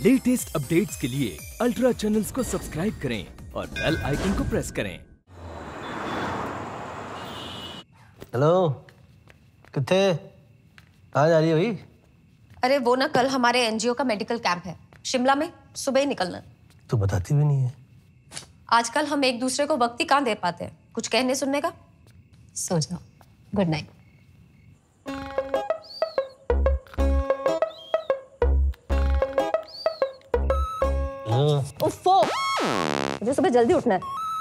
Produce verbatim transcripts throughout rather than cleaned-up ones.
Latest updates के लिए ultra channels को सब्सक्राइब करें और बेल आइकन को प्रेस करें। हेलो, किथे कहाँ जा रही हो भाई? अरे वो ना, कल हमारे एनजीओ का मेडिकल कैंप है शिमला में, सुबह ही निकलना। तू बताती भी नहीं है। आजकल हम एक दूसरे को वक्त ही कहाँ दे पाते हैं कुछ कहने सुनने का। सो जाओ, गुड नाइट। उफ़ो, मुझे सुबह जल्दी उठना है।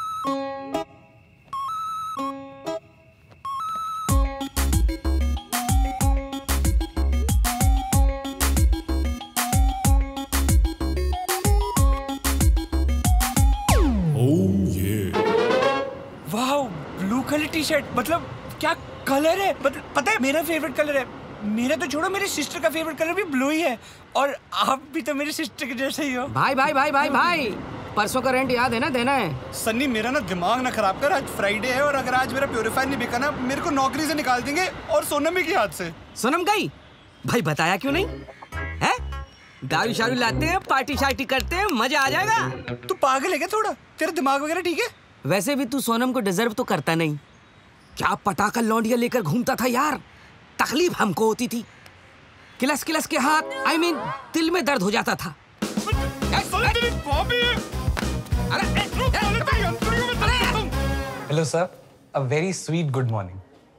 Wow, blue colour T shirt, मतलब क्या कलर है। मतलब पता है मेरा फेवरेट कलर है। मेरा तो छोड़ो, मेरी सिस्टर का फेवरेट कलर भी ब्लू ही है। और आप भी तो मेरी सिस्टर के जैसे ही हो। भाई भाई भाई भाई भाई परसों का रेंट याद है ना, देना है। सन्नी, मेरा ना दिमाग ना खराब कर। आज फ्राइडे है और अगर आज मेरा प्योरीफायर नहीं बिका ना, मेरे को नौकरी से निकाल देंगे और सोनम की हाथ से। सोनम गई भाई, बताया क्यों नहीं है? दारू शारू लाते हैं, पार्टी शार्टी करते हैं, मजा आ जाएगा। तू पागल है क्या थोड़ा? तेरा दिमाग वगैरह ठीक है? वैसे भी तू सोनम को डिजर्व तो करता नहीं। क्या पटाखा लौंडिया लेकर घूमता था यार, तकलीफ हमको होती थी। किलस किलस के हाथ, आई मीन दिल में दर्द हो जाता था। Hello sir, a very sweet good morning.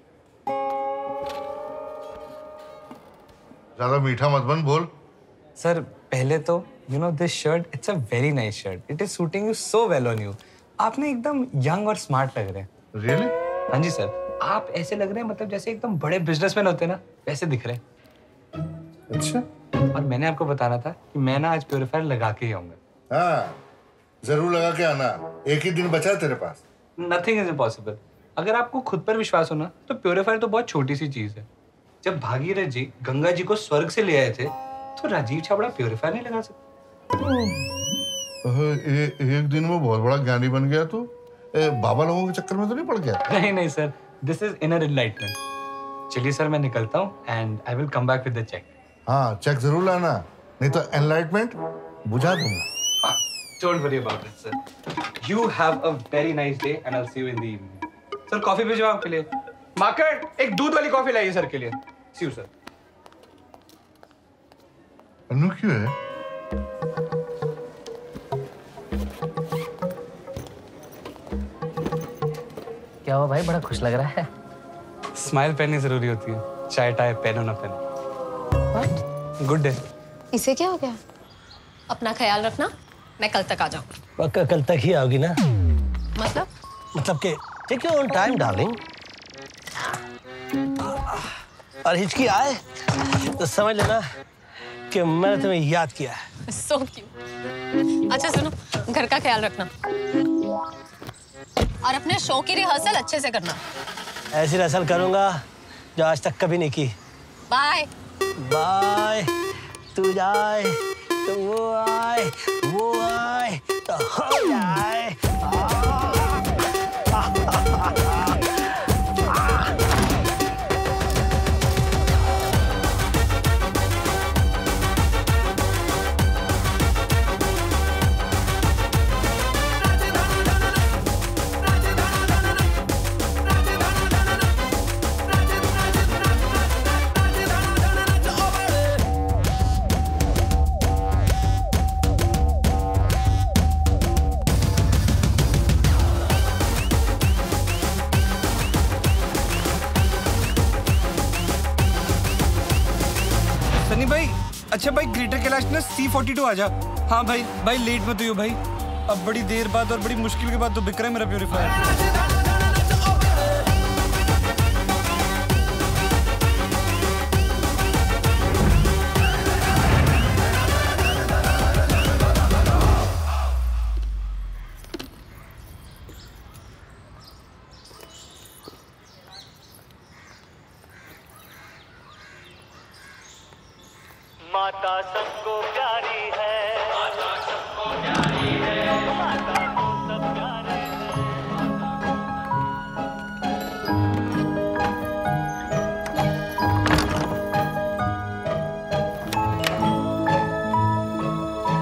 ज्यादा मीठा मत बन, बोल। सर पहले तो you know this shirt, it's a very nice shirt, it is suiting you so well on you. आप ना एकदम यंग और स्मार्ट लग रहे हैं। रियली? हाँ जी सर, आप ऐसे लग रहे हैं मतलब जैसे एकदम बड़े बिजनेसमैन होते हैं ना, वैसे दिख रहे हैं। अच्छा। और मैंने आपको बताना था कि मैं ना आज प्योरीफायर लगा के ही आऊंगा। हाँ, जरूर लगा के आना। एक ही दिन बचा है तेरे पास। Nothing is impossible. अगर आपको खुद पर विश्वास हो ना, तो प्योरीफायर तो बहुत छोटी सी चीज है। जब भागीरथ जी गंगा जी को स्वर्ग से ले आए थे, तो राजीव छाबड़ा प्योरीफायर नहीं लगा सकते। ए, एक दिन में बहुत बड़ा ज्ञानी बन गया तू। ए, बाबा लोगों के चक्कर में तो नहीं पड़ गया? नहीं नहीं sir, this is inner enlightenment. चलिए सर, मैं निकलता हूँ and I will come back with the cheque. हाँ, चेक जरूर लाना, नहीं तो एनलाइटमेंट बुझा दूंगा। Don't worry about it, sir. You have a very nice day, and I'll see you in the evening. Sir, coffee भेजो आपके लिए। मार्केट, एक दूध वाली कॉफी लाइए सर के लिए। See you, sir. अनु क्यों है? क्या हुआ भाई, बड़ा खुश लग रहा है। स्माइल पहननी जरूरी होती है, चाहे टाहे पहनो ना पहनो। What? Good day. इसे क्या हो गया? अपना ख्याल रखना, मैं कल तक आ जाऊँ। पक्का कल तक ही आओगी ना? मतलब मतलब के take your own time darling. और हिचकी आए तो समझ लेना कि मैंने तुम्हें याद किया है। So cute. अच्छा सुनो, घर का ख्याल रखना और अपने शो की रिहर्सल अच्छे से करना। ऐसी रिहर्सल करूंगा जो आज तक कभी नहीं की। Bye bye. तू जाए तो वो आए, वो आए तो हो जाए। सन्नी भाई, अच्छा भाई, ग्रेटर कैलाश ना सी फोर्टी टू आ जा। हाँ भाई, भाई लेट मत हो भाई। अब बड़ी देर बाद और बड़ी मुश्किल के बाद तो बिक रहा है मेरा प्योरीफायर। माता सबको प्यारी है, माता सबको प्यारी है, माता को सब प्यारे हैं।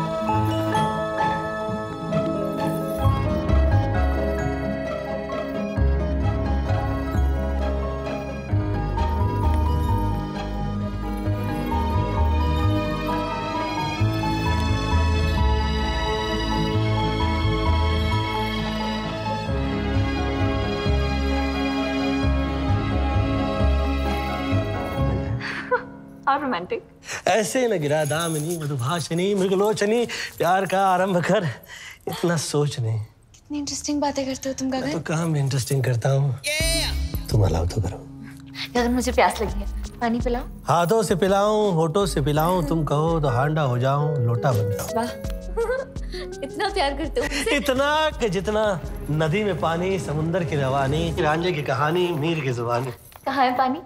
How romantic. ऐसे न गिरा दामिनी मधुभाषिनी मृगलोचनी, प्यार का आरंभ कर, इतना सोच नहीं। कितनी इंटरेस्टिंग बातें करते हो तुम गगन। तो कहाँ मैं इंटरेस्टिंग करता हूँ। तुम अलाउ तो करो। गगन मुझे प्यास लगी है, पानी पिलाओ। हाथों से पिलाऊं, होठों से पिलाऊं, तुम कहो तो हांडा हो जाऊं, लोटा बन जाऊं। वाह, इतना प्यार करते हो। इतना कि जितना नदी में पानी, समुंदर की रवानी, रांझे की कहानी, मीर की जुबानी। कहाँ है पानी?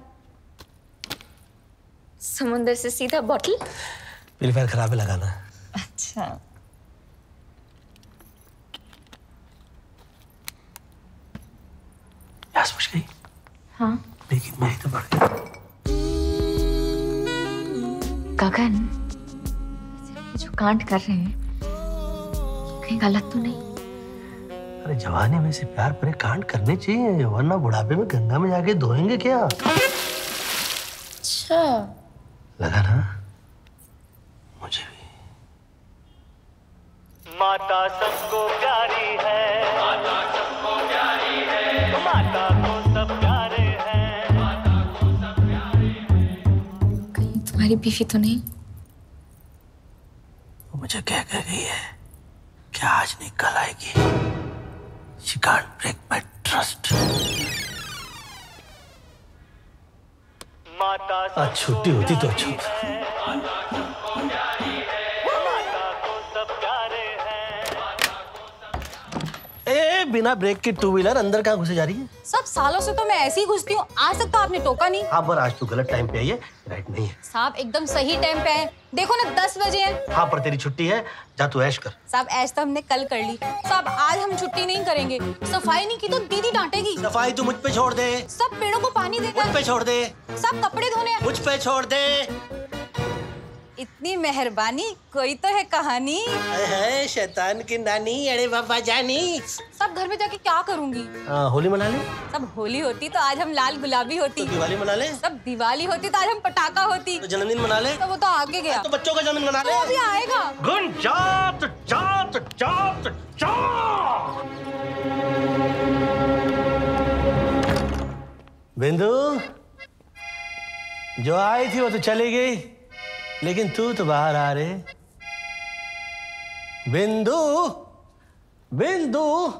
समुंदर से सीधा बॉटल? प्योरीफायर खराब है, लगाना। अच्छा। प्यास बुझ गई? हाँ। लेकिन मेरी तो बढ़ गई। गगन, ये जो कांड कर रहे हैं, कहीं गलत तो नहीं? अरे जवानी में से प्यार भरे कांड करने चाहिए, वरना बुढ़ापे में गंगा में जाके धोएंगे क्या? अच्छा। लगा ना? मुझे भी। माता सबको प्यारी है, माता सबको प्यारी है, माता को सब प्यारे हैं, माता को सब प्यारे हैं। कहीं तुम्हारी बीवी तो नहीं? वो मुझे कह कर गई है कि आज नहीं कल आएगी। She can't break my trust. आज छुट्टी होती तो अच्छा होता। ए, बिना ब्रेक की टू व्हीलर अंदर कहाँ घुसे जा रही है? सब सालों से तो मैं ऐसे ही घुसती हूँ, आज तक तो आपने टोका नहीं। हाँ पर आज तू गलत टाइम पे आई है, राइट नहीं है। साहब एकदम सही टाइम पे है, देखो ना दस बजे हैं। हाँ पर तेरी छुट्टी है, जा तू ऐश कर। साहब ऐश तो हमने कल कर ली, साहब आज हम छुट्टी नहीं करेंगे। सफाई नहीं की तो दीदी डांटेगी। सफाई तू मुझ पे छोड़ दे। सब पेड़ों को पानी देगा। मुझ पे छोड़ दे। सब कपड़े धोने। मुझ पे छोड़ दे। इतनी मेहरबानी, कोई तो है कहानी। है शैतान की नानी, अरे बाबा जानी। सब घर में जाके क्या करूंगी? आ, होली मना ले। सब होली होती तो आज हम लाल गुलाबी होती। तो दिवाली मना ले। सब दिवाली होती तो आज हम पटाखा होती। तो जन्मदिन मना ले। तो वो तो आगे गया। तो बच्चों का जन्मदिन मना ले। तो अभी आएगा। गुन जात जात जात जात। बिंदु, जो आई थी वो तो चली गई, लेकिन तू तो बाहर आ रे। बिंदु, बिंदु,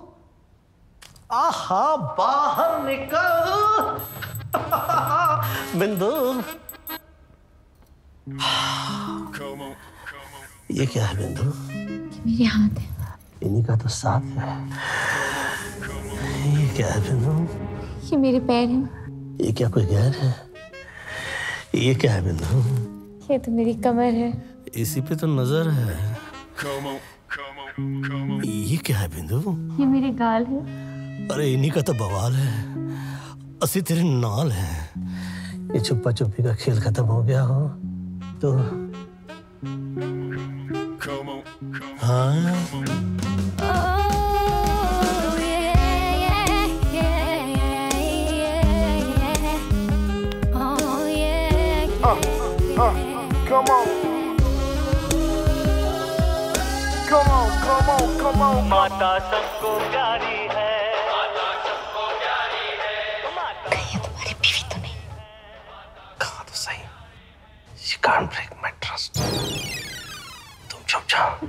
आहा बाहर निकल। बिंदु, ये क्या है बिंदु? मेरे हाथ है। इन्हीं का तो साथ है। ये क्या है बिंदु? ये मेरे पैर हैं। ये क्या कोई गैर है? ये क्या है बिंदु? ये तो मेरी कमर है। इसी पे तो नजर है। ये क्या है बिंदु? ये मेरे गाल है। अरे इन्हीं का तो बवाल है, असी तेरे नाल है। ये छुपा छुपी का खेल खत्म हो गया हो तो हाँ। Come on. Come on, come on, come on. माता सबको प्यारी है, माता सबको प्यारी है। कहीं तुम्हारी बीवी तो नहीं? कहा तो सही। She can't break my trust. तुम चुप जाओ।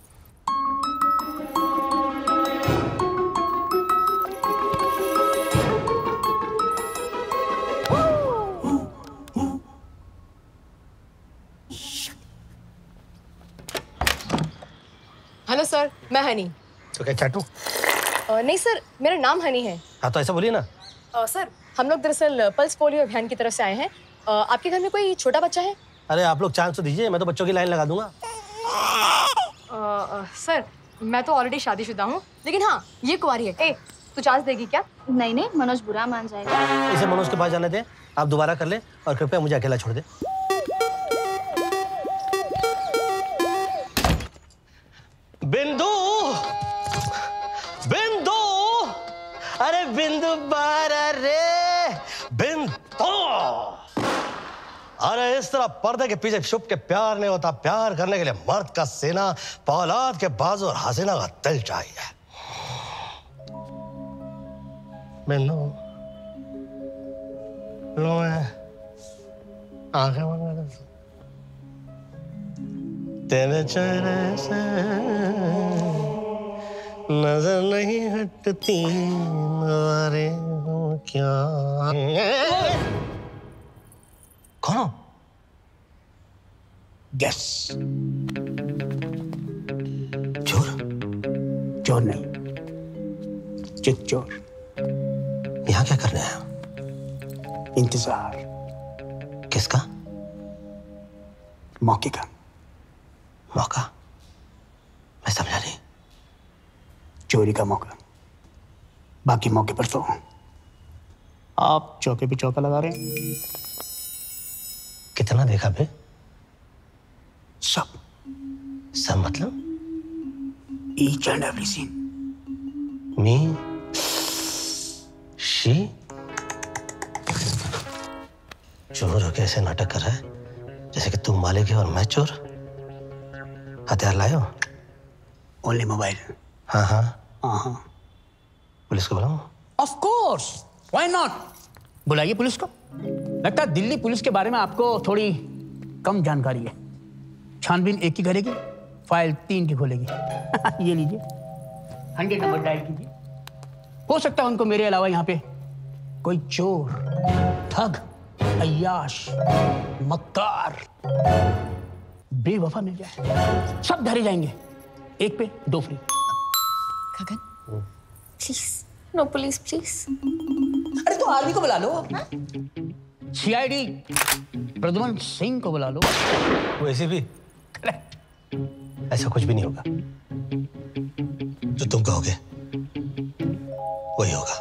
हेलो सर, मैं हनी। तो क्या चाटू? अ, नहीं सर, मेरा नाम हनी है। हाँ तो ऐसा बोलिए ना। अ, सर, हम लोग दरअसल पल्स पोलियो अभियान की तरफ से आए हैं। अ, आपके घर में कोई छोटा बच्चा है? अरे आप लोग चांस तो दीजिए, मैं तो बच्चों की लाइन लगा दूंगा। अ, अ, सर, मैं तो ऑलरेडी शादीशुदा हूँ, लेकिन हाँ, ये कुंवारी है। ए, तू चांस देगी क्या? नहीं नहीं, मनोज बुरा मान जाएगा। इसे मनोज के पास जाने दे, आप दोबारा कर ले और कृपया मुझे अकेला छोड़ दे। बिंदु, बिंदु, अरे बिंदु बारा रे, बिंदु। अरे इस तरह पर्दे के पीछे छुप के प्यार नहीं होता, प्यार करने के लिए मर्द का सीना, पौलाद के बाजू और हसीना का दिल चाहिए। बिंदु, लो मैं आंखें बंद कर। तेरे चेहरे से नजर नहीं हटती नज़ारे हो क्या। कौन हो? गेस। चोर? चोर नहीं, चित चोर। यहाँ क्या करने आया? इंतजार। किसका? मौके का। मौका? मैं समझा नहीं। चोरी का मौका। बाकी मौके पर तो आप चौके पे चौका लगा रहे हैं। कितना देखा बे? सब। सब मतलब? Each and every scene. मी शी चोर होके ऐसे नाटक कर रहा है जैसे कि तुम मालिक है और मैं चोर। हथियार लाए हो? Only mobile. हाँ हाँ हाँ हाँ। पुलिस को बुलाऊं? Of course, why not. बुलाइए पुलिस को। लगता है दिल्ली पुलिस के बारे में आपको थोड़ी कम जानकारी है। छानबीन एक की करेगी, फाइल तीन की खोलेगी। ये लीजिए, हंड्रेड नंबर डायल कीजिए। हो सकता है उनको मेरे अलावा यहाँ पे कोई चोर, ठग, अय्याश, मक्कार, बेवफा मिल जाए। सब धरे जाएंगे, एक पे दो free. Gagan, please no police please. अरे तो आर्मी को बुला लो। सीआईडी प्रद्युमन सिंह को बुला लो। वैसे भी ऐसा कुछ भी नहीं होगा। जो तुम कहोगे वही होगा।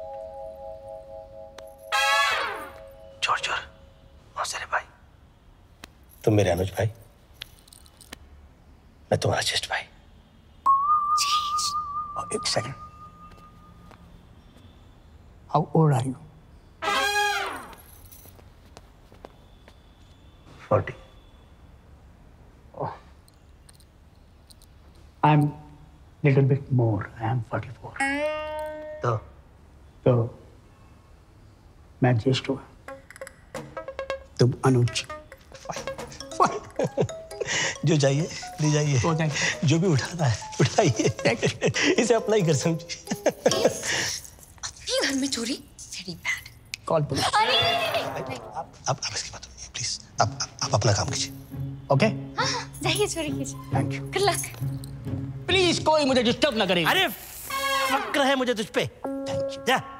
चोर चोर मौसेरे भाई, तुम मेरे अनुज भाई, मैं तुम्हारा चेस्ट भाई। एक second. How old are you? Forty. I am little bit more. I am forty four. तो तो मैं ज्येष्ठ हुआ, तुम अनुज। जो चाहिए ले जाइए, जो भी उठाना है उठाइए। इसे अपना ही घर समझिए। अपने घर में चोरी, वेरी बैड। Call police. आप आप इसकी बात सुनिए प्लीज। आप आप अपना काम कीजिए। ओके, हाँ, जाइए चोरी कीजिए। Thank you. Good luck. Please कोई मुझे डिस्टर्ब ना करे। अरे फक्र है मुझे तुझ पे। Thank you. जा।